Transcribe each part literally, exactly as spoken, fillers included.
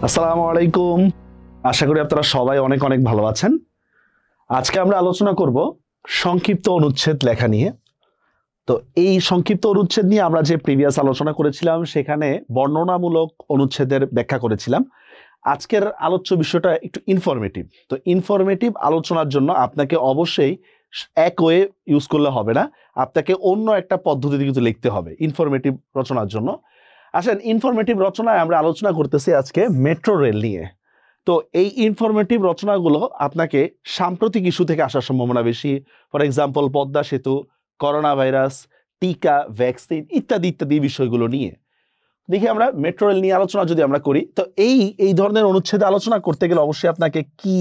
আসসালামু আলাইকুম। আশা করি আপনারা সবাই অনেক অনেক ভালো আছেন। আজকে আমরা আলোচনা করব সংক্ষিপ্ত অনুচ্ছেদ লেখা নিয়ে। তো এই সংক্ষিপ্ত অনুচ্ছেদ নিয়ে আমরা যে প্রিভিয়াস আলোচনা করেছিলাম সেখানে বর্ণনামূলক অনুচ্ছেদের ব্যাখ্যা করেছিলাম। আজকের আলোচ্য বিষয়টা একটু ইনফরমেটিভ। তো ইনফরমেটিভ আলোচনার জন্য আপনাকে অবশ্যই এক ওয়ে ইউজ করলে হবে না, আপনাকে অন্য একটা পদ্ধতিতে কিন্তু লিখতে হবে ইনফরমেটিভ রচনার জন্য। আসেন, ইনফরমেটিভ রচনায় আমরা আলোচনা করতেছি আজকে মেট্রো রেল নিয়ে। তো এই ইনফরমেটিভ রচনাগুলো আপনাকে সাম্প্রতিক ইস্যু থেকে আসার সম্ভাবনা বেশি। ফর এক্সাম্পল পদ্মা সেতু, করোনা ভাইরাস, টিকা, ভ্যাকসিন ইত্যাদি ইত্যাদি বিষয়গুলো নিয়ে। দেখি আমরা মেট্রো রেল নিয়ে আলোচনা যদি আমরা করি, তো এই এই ধরনের অনুচ্ছেদে আলোচনা করতে গেলে অবশ্যই আপনাকে কি,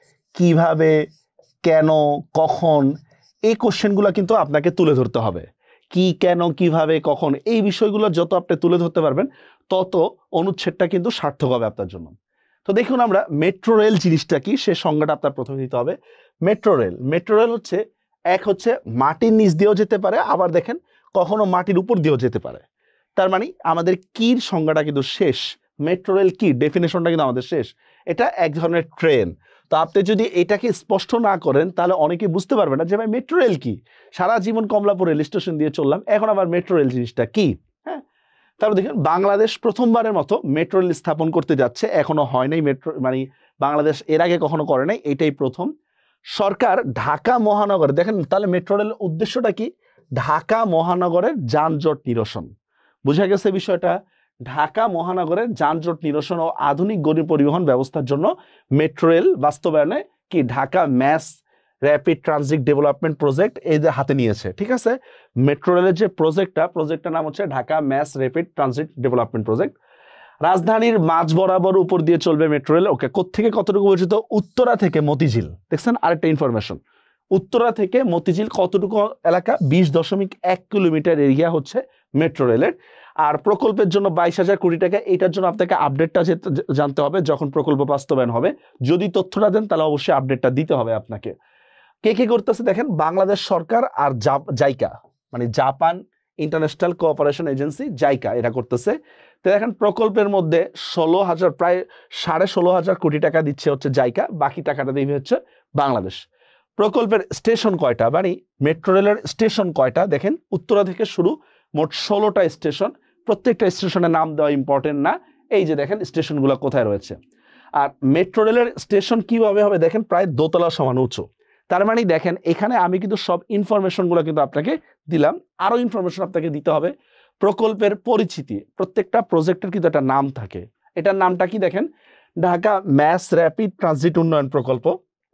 কিভাবে, কেন, কখন এই কোশ্চেনগুলো কিন্তু আপনাকে তুলে ধরতে হবে। কি, কেন, কিভাবে, কখন এই বিষয়গুলো যত আপনি তুলে ধরতে পারবেন তত অনুচ্ছেদটা কিন্তু সার্থক হবে আপনার জন্য। তো দেখুন আমরা মেট্রো রেল জিনিসটা কি সে সংজ্ঞাটা আপনার প্রথমে দিতে হবে। মেট্রো রেল মেট্রো রেল হচ্ছে এক হচ্ছে মাটির নিচ দিয়েও যেতে পারে, আবার দেখেন কখনো মাটির উপর দিয়েও যেতে পারে। তার মানে আমাদের কির সংজ্ঞাটা কিন্তু শেষ। মেট্রো রেল কি ডেফিনেশনটা কিন্তু আমাদের শেষ। এটা এক ধরনের ট্রেন। তো আপনি যদি এটাকে স্পষ্ট না করেন তাহলে অনেকে বুঝতে পারবে না যে ভাই মেট্রো রেল কি। সারা জীবন কমলাপুর রেল স্টেশন দিয়ে চললাম, এখন আবার মেট্রো রেল জিনিসটা কি। হ্যাঁ, তারপর দেখেন বাংলাদেশ প্রথমবারের মতো মেট্রো রেল স্থাপন করতে যাচ্ছে। এখনো হয় নাই মেট্রো, মানে বাংলাদেশ এর আগে কখনো করে নাই, এটাই প্রথম। সরকার ঢাকা মহানগরে, দেখেন তাহলে মেট্রো রেলের উদ্দেশ্যটা কি? ঢাকা মহানগরের যানজট নিরসন। বুঝা গেছে বিষয়টা? ঢাকা মহানগরের যানজট নিরসন ও আধুনিক গণি পরিবহন ব্যবস্থার জন্য মেট্রো রেল বাস্তবায়নে কি Dhaka mass rapid transit development project এই যে হাতে নিয়েছে। ঠিক আছে, মেট্রো রেলের যে প্রজেক্টটা, প্রজেক্টটার নাম হচ্ছে Dhaka mass rapid transit development project. রাজধানীর মাঝ বরাবর উপর দিয়ে চলবে মেট্রো রেল। ওকে, কোত্থেকে কতটুকু পরিচিত? উত্তরা থেকে মতিঝিল। দেখছেন আরেকটা ইনফরমেশন, উত্তরা থেকে মতিঝিল কতটুকু এলাকা? বিশ দশমিক এক কিলোমিটার এরিয়া হচ্ছে মেট্রো রেলের। আর প্রকল্পের জন্য বাইশ হাজার কোটি টাকা। এটার জন্য আপনাকে আপডেটটা জানতে হবে যখন প্রকল্প বাস্তবায়ন হবে। যদি তথ্যটা দেন তাহলে অবশ্যই আপডেটটা দিতে হবে আপনাকে। কে কে করতেছে দেখেন, বাংলাদেশ সরকার আর জাইকা, মানে Japan International Cooperation Agency JICA, এটা করতেছে। তো দেখেন প্রকল্পের মধ্যে ষোলো হাজার প্রায় সাড়ে ষোলো হাজার কোটি টাকা দিচ্ছে হচ্ছে জাইকা, বাকি টাকাটা দিবে হচ্ছে বাংলাদেশ। প্রকল্পের স্টেশন কয়টা, মানে মেট্রো রেলের স্টেশন কয়টা? দেখেন উত্তরা থেকে শুরু মোট ষোলোটা স্টেশন। প্রত্যেকটা স্টেশনের নাম দেওয়া ইম্পর্টেন্ট না, এই যে দেখেন স্টেশনগুলো কোথায় রয়েছে। আর মেট্রো রেলের স্টেশন কিভাবে হবে দেখেন, প্রায় দোতলা সমান উঁচু। তার মানে দেখেন এখানে আমি কিন্তু সব ইনফরমেশনগুলো কিন্তু আপনাকে দিলাম, আরো ইনফরমেশন আপনাকে দিতে হবে। প্রকল্পের পরিচিতি, প্রত্যেকটা প্রজেক্টের কিন্তু একটা নাম থাকে। এটার নামটা কি দেখেন, ঢাকা ম্যাস র্যাপিড ট্রানজিট উন্নয়ন প্রকল্প।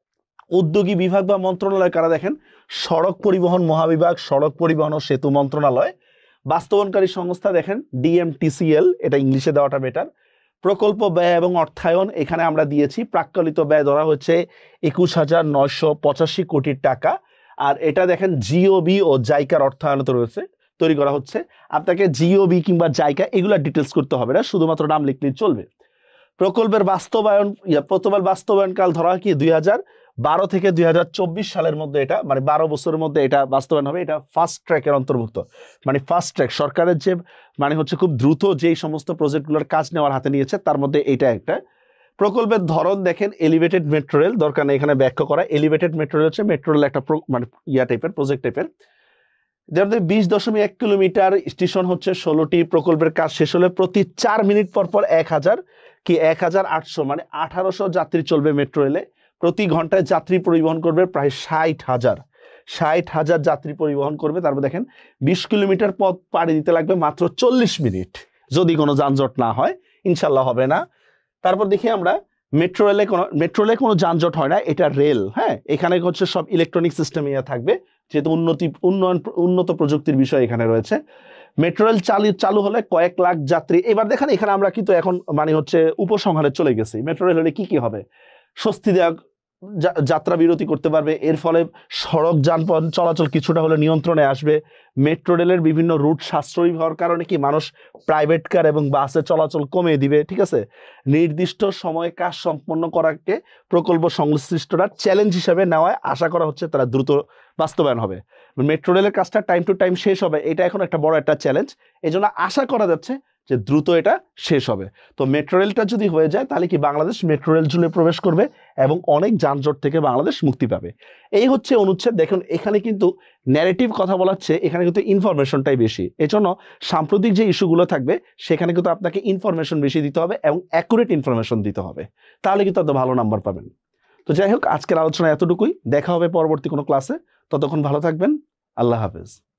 উদ্যোগী বিভাগ বা মন্ত্রণালয় কারা দেখেন, সড়ক পরিবহন মহাবিভাগ, সড়ক পরিবহন ও সেতু মন্ত্রণালয়। বাস্তবায়নকারী সংস্থা দেখেন ডিএমটিসিএল, এটা ইংলিশে দেওয়াটা বেটার। প্রকল্প ব্যয় এবং অর্থায়ন এখানে আমরা দিয়েছি, প্রাক্কলিত ব্যয় ধরা হচ্ছে একুশ হাজার নয়শো পঁচাশি কোটি টাকা। আর এটা দেখেন জিওবি ও জাইকার অর্থায়নত রয়েছে, তৈরি করা হচ্ছে। আপনাকে জিওবি কিংবা জাইকা এগুলা ডিটেলস করতে হবে না, শুধুমাত্র নাম লিখলেই চলবে। প্রকল্পের বাস্তবায়ন প্রথমবার বাস্তবায়নকাল ধরা কি দুই হাজার বারো থেকে দুই হাজার চব্বিশ সালের মধ্যে, এটা মানে বারো বছরের মধ্যে এটা বাস্তবায়ন হবে। এটা ফাস্ট ট্র্যাকের অন্তর্ভুক্ত, মানে ফাস্ট ট্র্যাক সরকারের যে মানে হচ্ছে খুব দ্রুত যেই সমস্ত প্রজেক্টগুলোর কাজ নেওয়ার হাতে নিয়েছে তার মধ্যে এটা একটা। প্রকল্পের ধরন দেখেন এলিভেটেড মেট্রো রেল, দরকার নেই এখানে ব্যাখ্যা করা। এলিভেটেড মেট্রো রেল হচ্ছে মেট্রো রেল একটা মানে ইয়া টাইপের প্রজেক্ট টাইপের, যার মধ্যে বিশ দশমিক এক কিলোমিটার, স্টেশন হচ্ছে ষোলোটি। প্রকল্পের কাজ শেষ হলে প্রতি চার মিনিট পর পর এক হাজার কি এক হাজার আটশো মানে আঠারোশো যাত্রী চলবে মেট্রো রেলে। প্রতি ঘন্টায় যাত্রী পরিবহন করবে প্রায় ষাট হাজার ষাট হাজার যাত্রী পরিবহন করবে। তারপর দেখেন বিশ কিলোমিটার পথ পাড়ি দিতে লাগবে মাত্র চল্লিশ মিনিট, যদি কোনো যানজট না হয়, ইনশাল্লাহ হবে না। তারপর দেখি আমরা মেট্রো রেলে কোনো মেট্রো রেলে কোনো যানজট হয় না, এটা রেল। হ্যাঁ, এখানে হচ্ছে সব ইলেকট্রনিক সিস্টেম ইয়া থাকবে, যেহেতু উন্নতি উন্নয়ন উন্নত প্রযুক্তির বিষয় এখানে রয়েছে। মেট্রো রেল চালু চালু হলে কয়েক লাখ যাত্রী। এবার দেখেন এখানে আমরা কিন্তু এখন মানে হচ্ছে উপসংহারে চলে গেছি। মেট্রো রেল হলে কি কি হবে? স্বস্তিদায়ক যাত্রা বিরতি করতে পারবে, এর ফলে সড়ক যানবাহন চলাচল কিছুটা হলে নিয়ন্ত্রণে আসবে। মেট্রো রেলের বিভিন্ন রুট সাশ্রয়ী হওয়ার কারণে কি মানুষ প্রাইভেট কার এবং বাসে চলাচল কমিয়ে দিবে। ঠিক আছে, নির্দিষ্ট সময়ে কাজ সম্পন্ন করাকে প্রকল্প সংশ্লিষ্টরা চ্যালেঞ্জ হিসাবে নেওয়ায় আশা করা হচ্ছে তারা দ্রুত বাস্তবায়ন হবে। মেট্রো রেলের কাজটা টাইম টু টাইম শেষ হবে, এটা এখন একটা বড় একটা চ্যালেঞ্জ। এই জন্য আশা করা যাচ্ছে যে দ্রুত এটা শেষ হবে। তো মেট্রো রেলটা যদি হয়ে যায় তাহলে কি বাংলাদেশ মেট্রো রেল জুড়ে প্রবেশ করবে এবং অনেক যানজট থেকে বাংলাদেশ মুক্তি পাবে। এই হচ্ছে অনুচ্ছেদ। দেখুন এখানে কিন্তু ন্যারেটিভ কথা বলাচ্ছে, এখানে কিন্তু ইনফরমেশনটাই বেশি। এজন্য সাম্প্রতিক যে ইস্যুগুলো থাকবে সেখানে কিন্তু আপনাকে ইনফরমেশন বেশি দিতে হবে এবং অ্যাকুরেট ইনফরমেশন দিতে হবে, তাহলে কিন্তু আপনি ভালো নাম্বার পাবেন। তো যাই হোক, আজকের আলোচনা এতটুকুই। দেখা হবে পরবর্তী কোনো ক্লাসে। ততক্ষণ ভালো থাকবেন। আল্লাহ হাফেজ।